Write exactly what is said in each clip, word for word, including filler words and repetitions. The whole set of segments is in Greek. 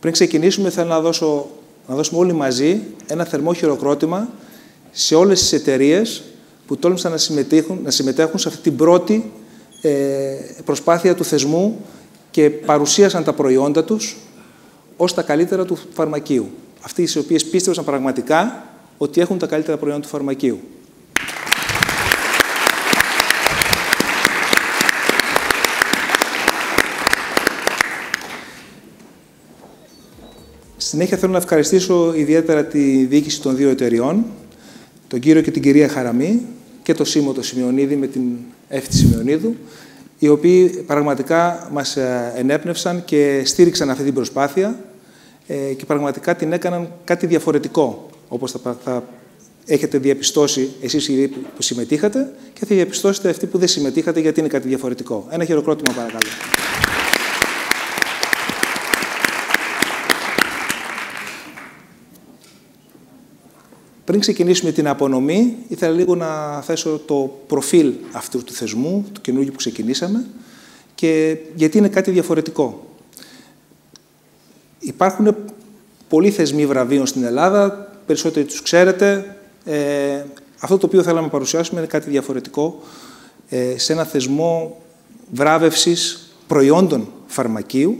Πριν ξεκινήσουμε, θέλω να, δώσω, να δώσουμε όλοι μαζί ένα θερμό χειροκρότημα σε όλες τις εταιρείες που τόλμησαν να συμμετέχουν, να συμμετέχουν σε αυτή την πρώτη ε, προσπάθεια του θεσμού και παρουσίασαν τα προϊόντα τους ως τα καλύτερα του φαρμακείου. Αυτοί οι οποίες πίστευσαν πραγματικά ότι έχουν τα καλύτερα προϊόντα του φαρμακείου. Συνέχεια θέλω να ευχαριστήσω ιδιαίτερα τη διοίκηση των δύο εταιριών, τον κύριο και την κυρία Χαραμή και το Σίμω το Σημειονίδη με την Εύτη Σημειονίδου, οι οποίοι πραγματικά μας ενέπνευσαν και στήριξαν αυτή την προσπάθεια και πραγματικά την έκαναν κάτι διαφορετικό, όπως θα, θα έχετε διαπιστώσει εσείς οι που συμμετείχατε και θα διαπιστώσετε αυτοί που δεν συμμετείχατε γιατί είναι κάτι διαφορετικό. Ένα χειροκρότημα παρακαλώ. Πριν ξεκινήσουμε την απονομή, ήθελα λίγο να θέσω το προφίλ αυτού του θεσμού, του καινούργιου που ξεκινήσαμε, και γιατί είναι κάτι διαφορετικό. Υπάρχουν πολλοί θεσμοί βραβείων στην Ελλάδα, περισσότεροι τους ξέρετε. Ε, αυτό το οποίο θέλαμε να παρουσιάσουμε είναι κάτι διαφορετικό ε, σε ένα θεσμό βράβευσης προϊόντων φαρμακείου,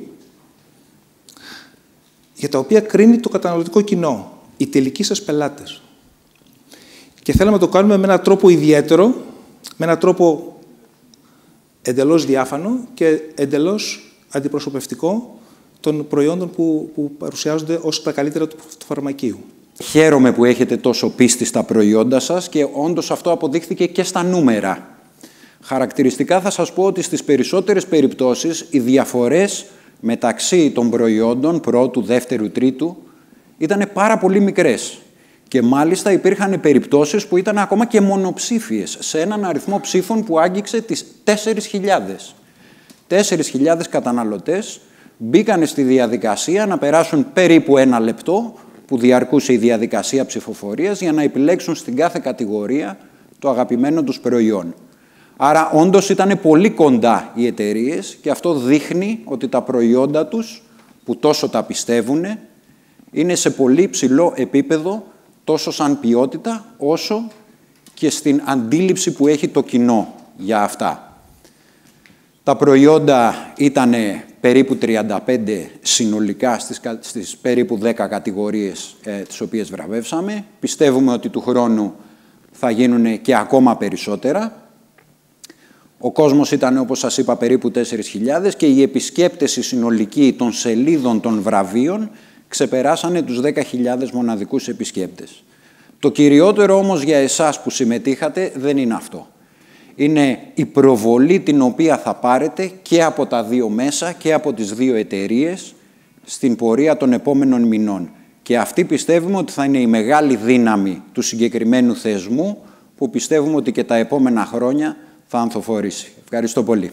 για τα οποία κρίνει το καταναλωτικό κοινό, οι τελικοί σας πελάτες. Και θέλαμε να το κάνουμε με έναν τρόπο ιδιαίτερο, με έναν τρόπο εντελώς διάφανο και εντελώς αντιπροσωπευτικό των προϊόντων που, που παρουσιάζονται ως τα καλύτερα του, του φαρμακείου. Χαίρομαι που έχετε τόσο πίστη στα προϊόντα σας και όντως αυτό αποδείχθηκε και στα νούμερα. Χαρακτηριστικά θα σας πω ότι στις περισσότερες περιπτώσεις οι διαφορές μεταξύ των προϊόντων πρώτου, δεύτερου, τρίτου ήταν πάρα πολύ μικρές. Και μάλιστα υπήρχαν περιπτώσεις που ήταν ακόμα και μονοψήφιες, σε έναν αριθμό ψήφων που άγγιξε τις τέσσερις χιλιάδες. τέσσερις χιλιάδες καταναλωτές μπήκαν στη διαδικασία να περάσουν περίπου ένα λεπτό που διαρκούσε η διαδικασία ψηφοφορίας για να επιλέξουν στην κάθε κατηγορία το αγαπημένο τους προϊόν. Άρα όντως ήταν πολύ κοντά οι εταιρείες και αυτό δείχνει ότι τα προϊόντα τους, που τόσο τα πιστεύουν, είναι σε πολύ ψηλό επίπεδο τόσο σαν ποιότητα, όσο και στην αντίληψη που έχει το κοινό για αυτά. Τα προϊόντα ήταν περίπου τριάντα πέντε συνολικά στις, στις περίπου δέκα κατηγορίες ε, τις οποίες βραβεύσαμε. Πιστεύουμε ότι του χρόνου θα γίνουν και ακόμα περισσότερα. Ο κόσμος ήταν, όπως σας είπα, περίπου τέσσερις χιλιάδες και οι επισκέπτες οι συνολικοί των σελίδων των βραβείων ξεπεράσανε τους δέκα χιλιάδες μοναδικούς επισκέπτες. Το κυριότερο όμως για εσάς που συμμετείχατε δεν είναι αυτό. Είναι η προβολή την οποία θα πάρετε και από τα δύο μέσα και από τις δύο εταιρείες στην πορεία των επόμενων μηνών. Και αυτή πιστεύουμε ότι θα είναι η μεγάλη δύναμη του συγκεκριμένου θεσμού που πιστεύουμε ότι και τα επόμενα χρόνια θα ανθοφορήσει. Ευχαριστώ πολύ.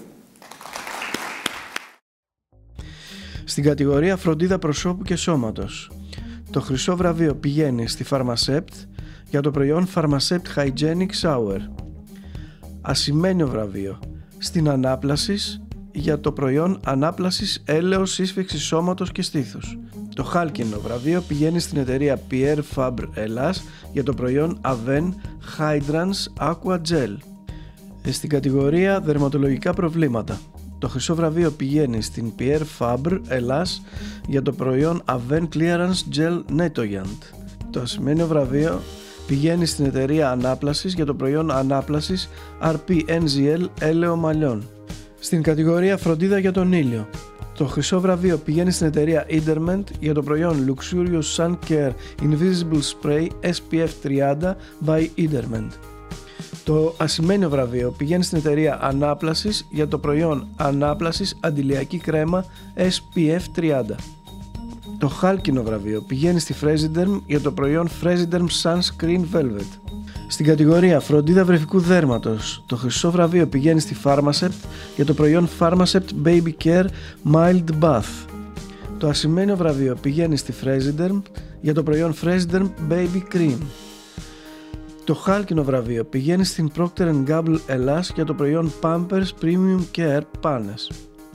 Στην κατηγορία φροντίδα προσώπου και σώματος, το χρυσό βραβείο πηγαίνει στη Pharmacept για το προϊόν Pharmacept Hygienic Shower. Ασημένιο βραβείο στην Ανάπλασης για το προϊόν ανάπλασης έλεος σύσφυξης σώματος και στήθους. Το χάλκινο βραβείο πηγαίνει στην εταιρεία Pierre Fabre Ελλάς για το προϊόν Aven Hydrance Aqua Gel. Στην κατηγορία δερματολογικά προβλήματα, το χρυσό βραβείο πηγαίνει στην Pierre Fabre Ελλάς για το προϊόν Aven Clearance Gel Nettoyant. Το ασημένιο βραβείο πηγαίνει στην εταιρεία Ανάπλασης για το προϊόν ανάπλασης αρ πι εν ζι ελ έλαιο μαλλιών. Στην κατηγορία φροντίδα για τον ήλιο, το χρυσό βραβείο πηγαίνει στην εταιρεία Ederment για το προϊόν Luxurious Sun Care Invisible Spray ες πι εφ τριάντα by Ederment. Το ασημένιο βραβείο πηγαίνει στην εταιρεία Ανάπλασης για το προϊόν ανάπλασης αντιλιακή κρέμα ες πι εφ τριάντα. Το χάλκινο βραβείο πηγαίνει στη Fresiderm για το προϊόν Fresiderm Sunscreen Velvet. Στην κατηγορία φροντίδα βρεφικού δέρματος, το χρυσό βραβείο πηγαίνει στη Pharmacept για το προϊόν Pharmacept Baby Care Mild Bath. Το ασημένιο βραβείο πηγαίνει στη Fresiderm για το προϊόν Fresiderm Baby Cream. Το χάλκινο βραβείο πηγαίνει στην Procter and Gamble Ελλάς για το προϊόν Pampers Premium Care Panes.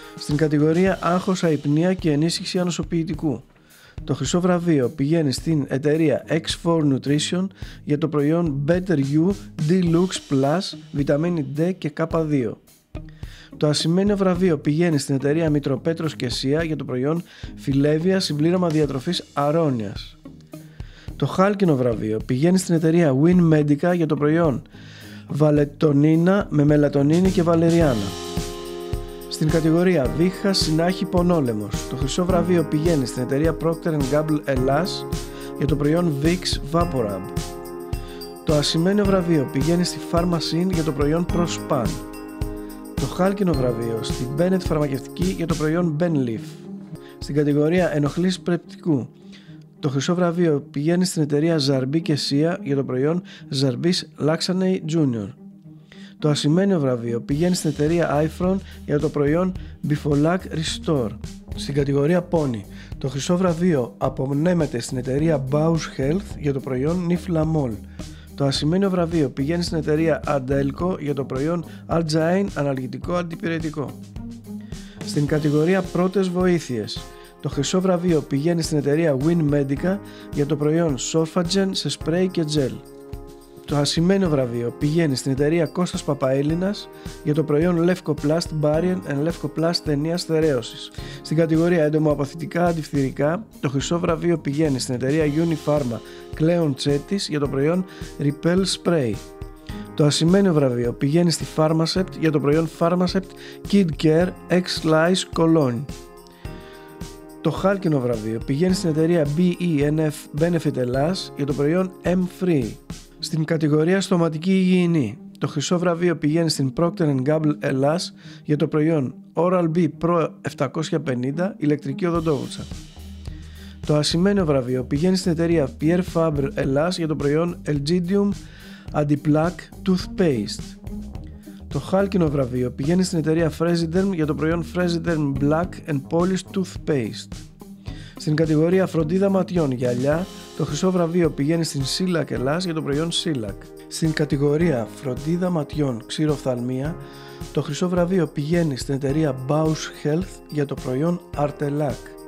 Στην κατηγορία άγχος, αϊπνία και ενίσχυση ανοσοποιητικού, το χρυσό βραβείο πηγαίνει στην εταιρεία εξ φορ Nutrition για το προϊόν Better You Deluxe Plus βιταμίνη D και Κ δύο. Το ασημένιο βραβείο πηγαίνει στην εταιρεία Μητροπέτρος και Σία για το προϊόν Φιλέβια συμπλήρωμα διατροφής αρώνιας. Το χάλκινο βραβείο πηγαίνει στην εταιρεία Win Medica για το προϊόν Βαλετονίνα με μελατονίνη και βαλεριάνα. Στην κατηγορία βήχα, συνάχη, πονόλεμος, το χρυσό βραβείο πηγαίνει στην εταιρεία Procter and Gamble Ελλάς για το προϊόν Vicks Vaporub. Το ασημένιο βραβείο πηγαίνει στη Pharmacine για το προϊόν Prospan. Το χάλκινο βραβείο στη Bennett Φαρμακευτική για το προϊόν Benleaf. Στην κατηγορία ενοχλής πρεπτικού, το χρυσό βραβείο πηγαίνει στην εταιρεία Zarbie και Sia για το προϊόν Zarbis Laxanay Junior. Το ασημένιο βραβείο πηγαίνει στην εταιρεία iFron για το προϊόν Bifolac Restore. Στην κατηγορία Pony, το χρυσό βραβείο απονέμεται στην εταιρεία Bausch Health για το προϊόν Niflamol. Το ασημένιο βραβείο πηγαίνει στην εταιρεία Adelco για το προϊόν Argiine αναλγητικό αντιπυρετικό. Στην κατηγορία πρώτες βοήθειες, το χρυσό βραβείο πηγαίνει στην εταιρεία Win Medica για το προϊόν Sorfagen σε σπρέι και τζέλ. Το ασημένιο βραβείο πηγαίνει στην εταιρεία Κώστας Παπαέλληνας για το προϊόν Leukoplast Barrier and Leukoplast ταινίας στερέωσης. Στην κατηγορία εντομοαποθητικά αντιφθυρικά, το χρυσό βραβείο πηγαίνει στην εταιρεία Unipharma Cleon Chetis για το προϊόν Repel Spray. Το ασημένιο βραβείο πηγαίνει στη Pharmacept για το προϊόν Pharmacept Kid Care X-Slice Cologne. Το χάλκινο βραβείο πηγαίνει στην εταιρεία μπι ι εν εφ Benefit Ελλάς για το προϊόν M-Free. Στην κατηγορία στοματική υγιεινή, το χρυσό βραβείο πηγαίνει στην Procter and Gamble Ελλάς για το προϊόν Oral-B Pro επτακόσια πενήντα ηλεκτρική οδοντόβουρτσα. Το ασημένιο βραβείο πηγαίνει στην εταιρεία Pierre Fabre Ελλάς για το προϊόν Elgidium Anti-Plaque Toothpaste. Το χάλκινο βραβείο πηγαίνει στην εταιρεία Fresiderm για το προϊόν Fresiderm Black and Polish Toothpaste. Στην κατηγορία φροντίδα ματιών γυαλιά, το χρυσό βραβείο πηγαίνει στην Silac Ελλάς για το προϊόν Silac. Στην κατηγορία φροντίδα ματιών ξηροφθαλμία, το χρυσό βραβείο πηγαίνει στην εταιρεία Bausch Health για το προϊόν Artelac.